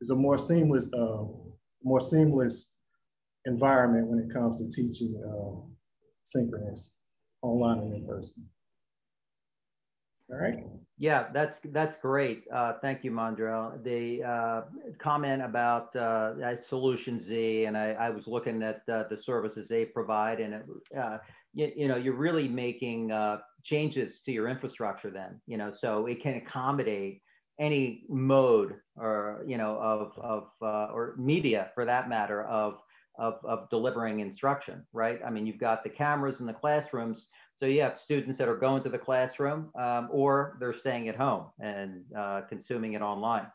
it's a more seamless, uh, more seamless environment when it comes to teaching uh, synchronous, online and in person. All right. Yeah, that's that's great. Uh, thank you, Mondrell. The uh, comment about uh, Solution Z, and I, I was looking at uh, the services they provide, and it, uh, you, you know, you're really making uh, changes to your infrastructure then, you know, so it can accommodate any mode or, you know, of, of uh, or media for that matter of, of, of delivering instruction, right? I mean, you've got the cameras in the classrooms, so you have students that are going to the classroom um, or they're staying at home and uh, consuming it online.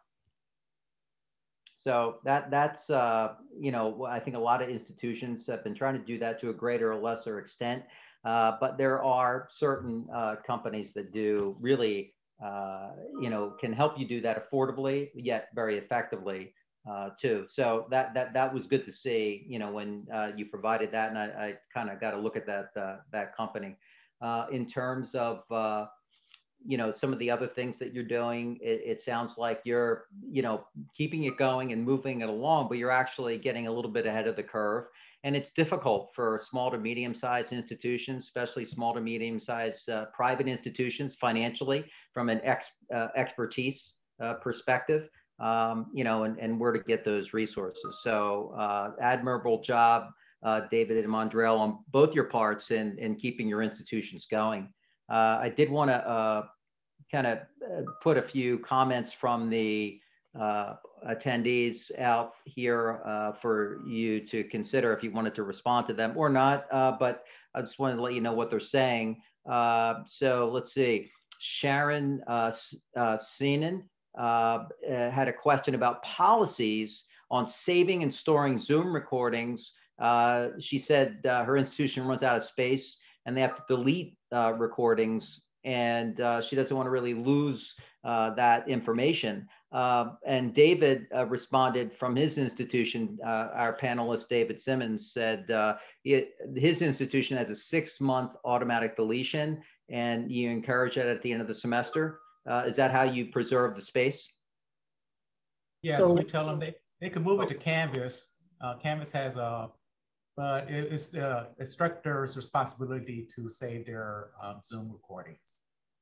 So that that's, uh, you know, I think a lot of institutions have been trying to do that to a greater or lesser extent. Uh, but there are certain uh, companies that do really, uh, you know, can help you do that affordably, yet very effectively uh, too. So that that that was good to see, you know, when uh, you provided that, and I, I kind of got to look at that uh, that company. Uh, in terms of, uh, you know, some of the other things that you're doing, it, it sounds like you're, you know, keeping it going and moving it along, but you're actually getting a little bit ahead of the curve. And it's difficult for small to medium-sized institutions, especially small to medium-sized uh, private institutions financially from an ex, uh, expertise uh, perspective, um, you know, and, and where to get those resources. So uh, admirable job, uh, David and Mondrell, on both your parts in, in keeping your institutions going. Uh, I did want to uh, kind of put a few comments from the uh, attendees out here uh, for you to consider if you wanted to respond to them or not, uh, but I just wanted to let you know what they're saying. Uh, so let's see, Sharon uh, uh, Seenan uh, had a question about policies on saving and storing Zoom recordings. Uh, she said uh, her institution runs out of space and they have to delete uh, recordings, and uh, she doesn't want to really lose uh, that information. Uh, and David uh, responded from his institution. Uh, our panelist, David Simmons, said uh, it, his institution has a six-month automatic deletion, and you encourage it at the end of the semester. Uh, is that how you preserve the space? Yes, so, we tell them they, they can move it to Canvas. Uh, Canvas has a But it's the instructor's responsibility to save their um, Zoom recordings.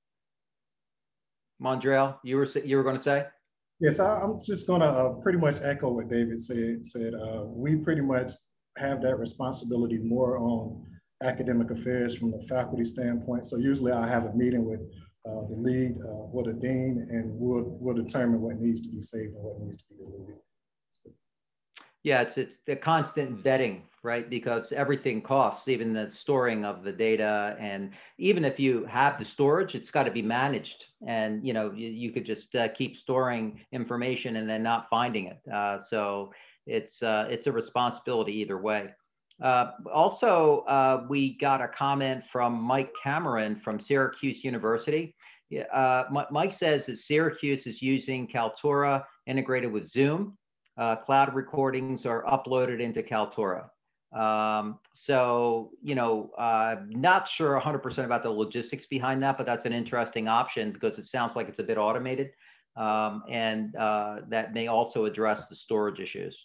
Mondrell, you were you were going to say? Yes, I, I'm just going to uh, pretty much echo what David said. Said uh, we pretty much have that responsibility more on academic affairs from the faculty standpoint. So usually I have a meeting with uh, the lead, uh, with the dean, and we'll we'll determine what needs to be saved and what needs to be deleted. Yeah, it's it's the constant vetting, right? Because everything costs, even the storing of the data. And even if you have the storage, it's got to be managed. And, you know, you, you could just uh, keep storing information and then not finding it. Uh, so it's, uh, it's a responsibility either way. Uh, also, uh, we got a comment from Mike Cameron from Syracuse University. Uh, Mike says that Syracuse is using Kaltura integrated with Zoom. Uh, cloud recordings are uploaded into Kaltura. Um, so, you know, uh, not sure one hundred percent about the logistics behind that, but that's an interesting option because it sounds like it's a bit automated. Um, and uh, that may also address the storage issues.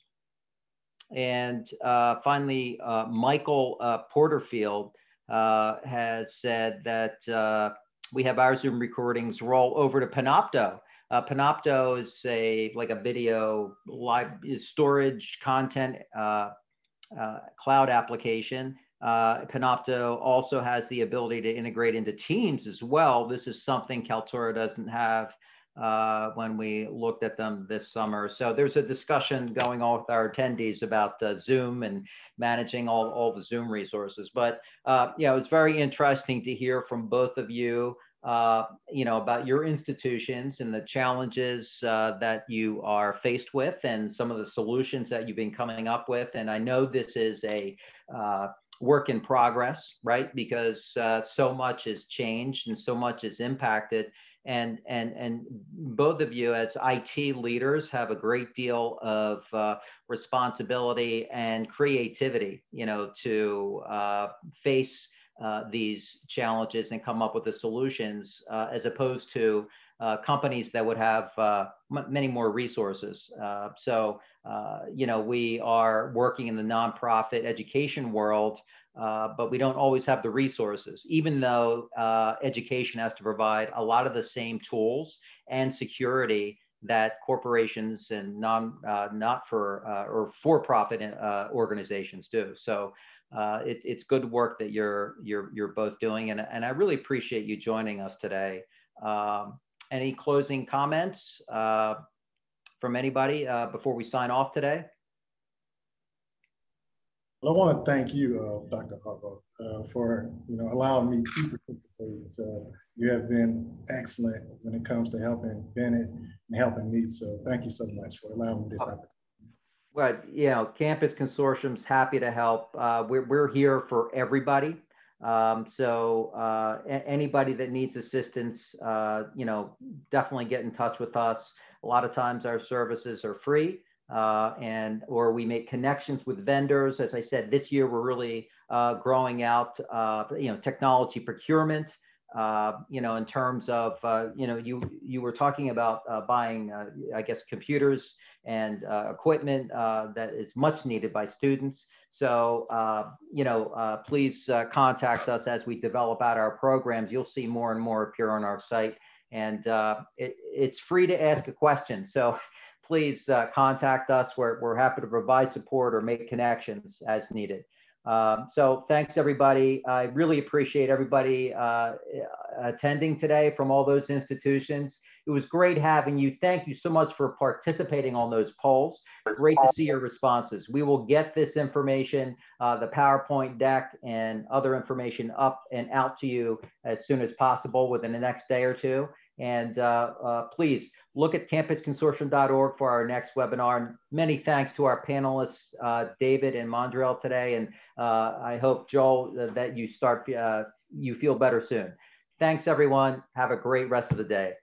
And uh, finally, uh, Michael uh, Porterfield uh, has said that uh, we have our Zoom recordings roll over to Panopto. Uh, Panopto is a like a video live storage content uh, uh, cloud application. Uh, Panopto also has the ability to integrate into Teams as well. This is something Kaltura doesn't have uh, when we looked at them this summer. So there's a discussion going on with our attendees about uh, Zoom and managing all, all the Zoom resources. But uh, yeah, it was very interesting to hear from both of you. Uh, you know, about your institutions and the challenges uh, that you are faced with and some of the solutions that you've been coming up with. And I know this is a uh, work in progress, right? Because uh, so much has changed and so much is impacted. And, and, and both of you as I T leaders have a great deal of uh, responsibility and creativity, you know, to uh, face Uh, these challenges and come up with the solutions uh, as opposed to uh, companies that would have uh, many more resources. Uh, so, uh, you know, we are working in the nonprofit education world, uh, but we don't always have the resources, even though uh, education has to provide a lot of the same tools and security that corporations and non, uh, not for uh, or for-profit uh, organizations do. So uh, it, it's good work that you're you're you're both doing, and and I really appreciate you joining us today. Um, any closing comments uh, from anybody uh, before we sign off today? Well, I want to thank you, uh, Doctor Harbaugh, uh, for you know allowing me to participate. So you have been excellent when it comes to helping Bennett and helping me. So thank you so much for allowing me this opportunity. Well, you know, Campus Consortium's happy to help. Uh, we're we're here for everybody. Um, so uh, anybody that needs assistance, uh, you know, definitely get in touch with us. A lot of times our services are free. Uh, and or we make connections with vendors. As I said, this year we're really uh, growing out, uh, you know, technology procurement. Uh, you know, in terms of, uh, you know, you you were talking about uh, buying, uh, I guess, computers and uh, equipment uh, that is much needed by students. So, uh, you know, uh, please uh, contact us as we develop out our programs. You'll see more and more appear on our site, and uh, it, it's free to ask a question. So please uh, contact us. We're, we're happy to provide support or make connections as needed. Um, so thanks, everybody. I really appreciate everybody uh, attending today from all those institutions. It was great having you. Thank you so much for participating on those polls. Great to see your responses. We will get this information, uh, the PowerPoint deck and other information up and out to you as soon as possible within the next day or two. And uh, uh, please look at campus consortium dot org for our next webinar. And many thanks to our panelists, uh, David and Mondrell today. And uh, I hope, Joel, uh, that you start, uh, you feel better soon. Thanks, everyone. Have a great rest of the day.